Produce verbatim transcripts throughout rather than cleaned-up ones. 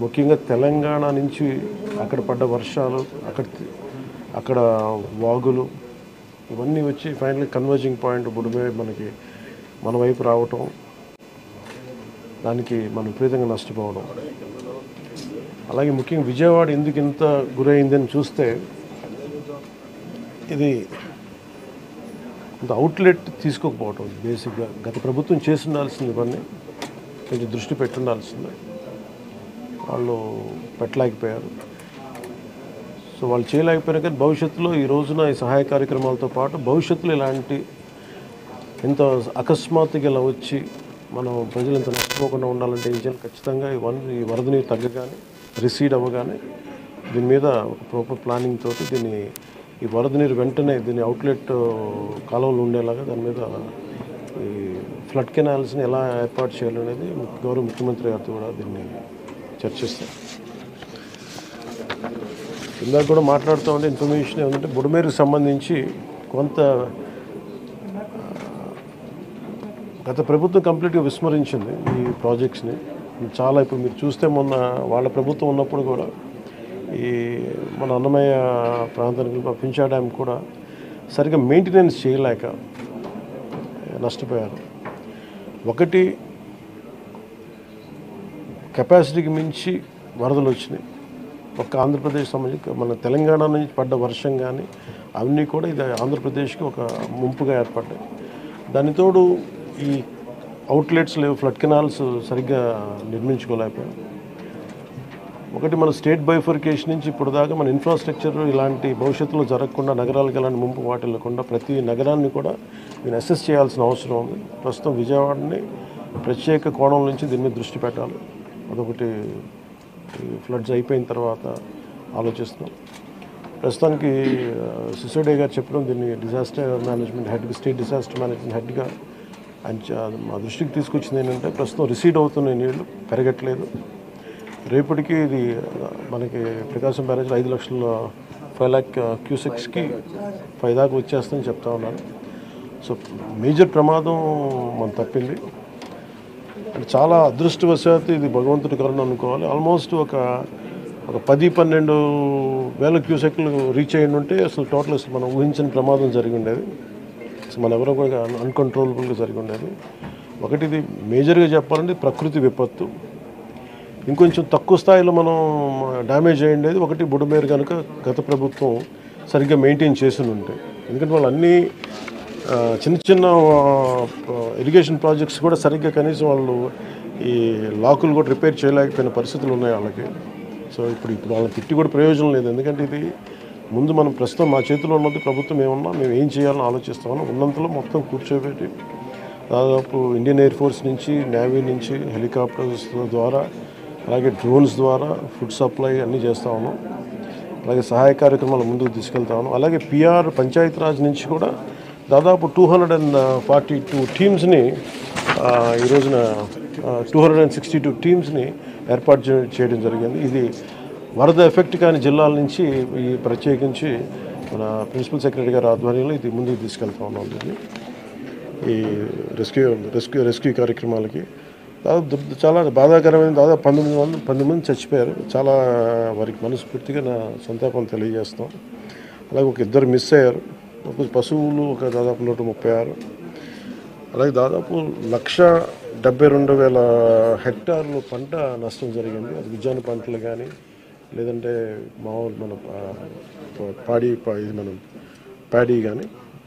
ముఖ్యంగా తెలంగాణ నుంచి అక్కడ పడ్డ వర్షాలు, అక్కడ అక్కడ వాగులు ఇవన్నీ వచ్చి ఫైనల్ కన్వర్జింగ్ పాయింట్ బుడిమే మనకి మన వైపు రావటం, దానికి మనం విపరీతంగా నష్టపోవడం. అలాగే ముఖ్యంగా విజయవాడ ఎందుకు ఇంత గురైందని చూస్తే, ఇది ఇంత అవుట్లెట్ తీసుకోకపోవటం బేసిక్గా. గత ప్రభుత్వం చేసి ఉండాల్సింది, ఇవన్నీ కొంచెం దృష్టి పెట్టి ఉండాల్సింది, వాళ్ళు పెట్టలేకపోయారు. సో వాళ్ళు చేయలేకపోయినా కానీ భవిష్యత్తులో ఈ రోజున ఈ సహాయ కార్యక్రమాలతో పాటు భవిష్యత్తులో ఇలాంటి ఇంత అకస్మాత్తుగా ఇలా వచ్చి మనం ప్రజలు ఇంత నష్టపోకుండా ఉండాలంటే ఏం చేయాలి? ఖచ్చితంగా ఈ వన్ ఈ వరద నీరు తగ్గగానే, రిసీడ్ అవ్వగానే దీని మీద ఒక ప్రాపర్ ప్లానింగ్ తోటి దీన్ని ఈ వరద నీరు వెంటనే దీని అవుట్లెట్ కాలువలు ఉండేలాగా దాని మీద ఈ ఫ్లడ్ కెనాల్స్ని ఎలా ఏర్పాటు చేయాలనేది గౌరవ ముఖ్యమంత్రి గారితో కూడా దీన్ని చర్చిస్తాం. ఇందాక కూడా మాట్లాడుతూ ఉంటే ఇన్ఫర్మేషన్ ఏమంటే బుడమేరుకు సంబంధించి కొంత గత ప్రభుత్వం కంప్లీట్గా విస్మరించింది ఈ ప్రాజెక్ట్స్ని. చాలా ఇప్పుడు మీరు చూస్తే మొన్న వాళ్ళ ప్రభుత్వం ఉన్నప్పుడు కూడా ఈ మన అన్నమయ్య ప్రాంతానికి పింఛా డ్యామ్ కూడా సరిగ్గా మెయింటెనెన్స్ చేయలేక నష్టపోయారు. ఒకటి కెపాసిటీకి మించి వరదలు వచ్చినాయి. ఒక్క ఆంధ్రప్రదేశ్ సంబంధించి మన తెలంగాణ నుంచి పడ్డ వర్షం కానీ అవన్నీ కూడా ఇది ఆంధ్రప్రదేశ్కి ఒక ముంపుగా ఏర్పడ్డాయి. దానితోడు ఈ అవుట్లెట్స్ లేవు, ఫ్లడ్ కెనాల్స్ సరిగ్గా నిర్మించుకోలేకపోయాం. ఒకటి మన స్టేట్ బైఫర్కేషన్ నుంచి ఇప్పుడు దాకా మన ఇన్ఫ్రాస్ట్రక్చర్ ఇలాంటి భవిష్యత్తులో జరగకుండా, నగరాలకు ఎలాంటి ముంపు వాటిల్లకుండా ప్రతి నగరాన్ని కూడా నేను అసెస్ చేయాల్సిన అవసరం ఉంది. ప్రస్తుతం విజయవాడని ప్రత్యేక కోణం నుంచి దీని మీద దృష్టి పెట్టాలి. అదొకటి ఫ్లడ్స్ అయిపోయిన తర్వాత ఆలోచిస్తున్నాం. ప్రస్తుతానికి సిసోడియా గారు చెప్పడం దీన్ని disaster management head, state disaster management హెడ్గా ఆయన మా దృష్టికి తీసుకొచ్చింది ఏంటంటే ప్రస్తుతం రిసీడ్ అవుతున్న నీళ్లు పెరగట్లేదు. రేపటికి ఇది మనకి ప్రకాశం బ్యారేజ్లో ఐదు లక్షల ఫైవ్ ల్యాక్ క్యూసెక్స్కి ఫైవ్ దాకా వచ్చేస్తుందని చెప్తా ఉన్నారు. సో మేజర్ ప్రమాదం మనం తప్పింది. అంటే చాలా అదృష్టవశాత్తు ఇది భగవంతుడి కరుణ అనుకోవాలి. ఆల్మోస్ట్ ఒక ఒక పది పన్నెండు వేల క్యూసెక్లు రీచ్ అయ్యి ఉంటే అసలు టోటల్ అసలు మనం ఊహించిన ప్రమాదం జరిగి ఉండేది. అసలు మన ఎవరో కూడా అన్కంట్రోలబుల్గా జరిగి ఉండేది. ఒకటి ఇది మేజర్గా చెప్పాలంటే ప్రకృతి విపత్తు. ఇంకొంచెం తక్కువ స్థాయిలో మనం డ్యామేజ్ అయ్యిండేది ఒకటి బుడమేరు కనుక గత ప్రభుత్వం సరిగ్గా మెయింటైన్ చేసి ఉంటే. ఎందుకంటే వాళ్ళు అన్నీ చిన్న చిన్న ఇరిగేషన్ ప్రాజెక్ట్స్ కూడా సరిగ్గా కనీసం వాళ్ళు ఈ లాకులు కూడా రిపేర్ చేయలేకపోయిన పరిస్థితులు ఉన్నాయి వాళ్ళకి. సో ఇప్పుడు ఇప్పుడు వాళ్ళని తిట్టి కూడా ప్రయోజనం లేదు. ఎందుకంటే ఇది ముందు మనం ప్రస్తుతం మా చేతిలో ఉన్నది ప్రభుత్వం ఏమన్నా మేము ఏం చేయాలని ఆలోచిస్తామని ఉన్నంతలో మొత్తం కూర్చోబెట్టి దాదాపు ఇండియన్ ఎయిర్ ఫోర్స్ నుంచి, నేవీ నుంచి, హెలికాప్టర్స్ ద్వారా, అలాగే డ్రోన్స్ ద్వారా ఫుడ్ సప్లై అన్నీ చేస్తూ ఉన్నాం. అలాగే సహాయ కార్యక్రమాలు ముందుకు తీసుకెళ్తా ఉన్నాం. అలాగే పిఆర్ పంచాయతీరాజ్ నుంచి కూడా దాదాపు two hundred and forty two టీమ్స్ని ఈ రోజున two hundred and sixty two టీమ్స్ని ఏర్పాటు చేయడం జరిగింది. ఇది వరద ఎఫెక్ట్ కాని జిల్లాల నుంచి ఈ ప్రత్యేకించి మన ప్రిన్సిపల్ సెక్రటరీ గారి ఆధ్వర్యంలో ఇది ముందుకు తీసుకెళ్తా ఉన్నాం. దీన్ని ఈ రెస్క్యూ రెస్క్యూ రెస్క్యూ కార్యక్రమాలకి దాదాపు చాలా బాధాకరమైన దాదాపు పంతొమ్మిది మంది పంతొమ్మిది మంది చచ్చిపోయారు. చాలా వారికి మనస్ఫూర్తిగా నా సంతాపం తెలియజేస్తాం. అలాగే ఒక ఇద్దరు మిస్ అయ్యారు. ఒక పశువులు ఒక దాదాపు నూట ముప్పై ఆరు అలాగే దాదాపు లక్ష డెబ్బై రెండు వేల హెక్టార్లు పంట నష్టం జరిగింది. అది ఉద్యాన పంటలు కానీ లేదంటే మామూలు మన పాడి ఇది మనం ప్యాడీ కానీ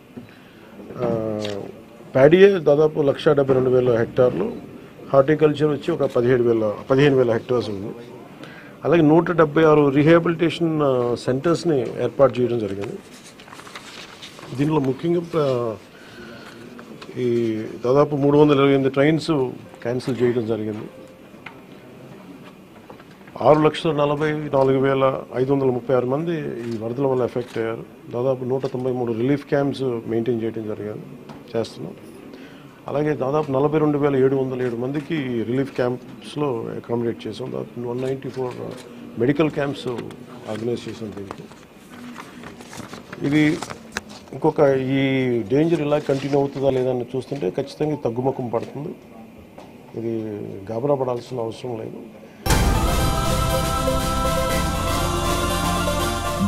ప్యాడీయే దాదాపు లక్ష డెబ్బై రెండు వేల హెక్టార్లు, హార్టికల్చర్ వచ్చి ఒక పదిహేడు వేల పదిహేను వేల హెక్టార్స్ ఉంది. అలాగే నూట డెబ్బై ఆరు రీహాబిలిటేషన్ సెంటర్స్ని ఏర్పాటు చేయడం జరిగింది. దీనిలో ముఖ్యంగా ఈ దాదాపు మూడు వందల ఇరవై ఎనిమిది ట్రైన్స్ క్యాన్సిల్ చేయడం జరిగింది. ఆరు లక్షల నలభై నాలుగు వేల ఐదు వందల ముప్పై ఆరు మంది ఈ వరదల వల్ల ఎఫెక్ట్ అయ్యారు. దాదాపు నూట తొంభై మూడు రిలీఫ్ క్యాంప్స్ మెయింటైన్ చేయడం జరిగింది చేస్తున్నాం. అలాగే దాదాపు నలభై రెండు వేల ఏడు వందల ఏడు మందికి రిలీఫ్ క్యాంప్స్లో అకామిడేట్ చేసాం. దాదాపు one ninety four medical camps organise చేసాం. దీనికి ఇది ఇంకొక ఈ డేంజర్ ఇలా కంటిన్యూ అవుతుందా లేదని చూస్తుంటే ఖచ్చితంగా తగ్గుముఖం పడుతుంది. ఇది గాబరా పడాల్సిన అవసరం లేదు.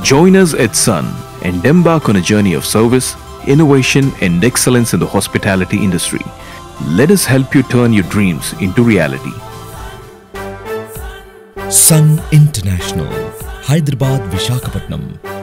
Join us at Sun and embark on a journey of service, innovation and excellence in the hospitality industry. Let us help you turn your dreams into reality. Sun International, Hyderabad, Visakhapatnam.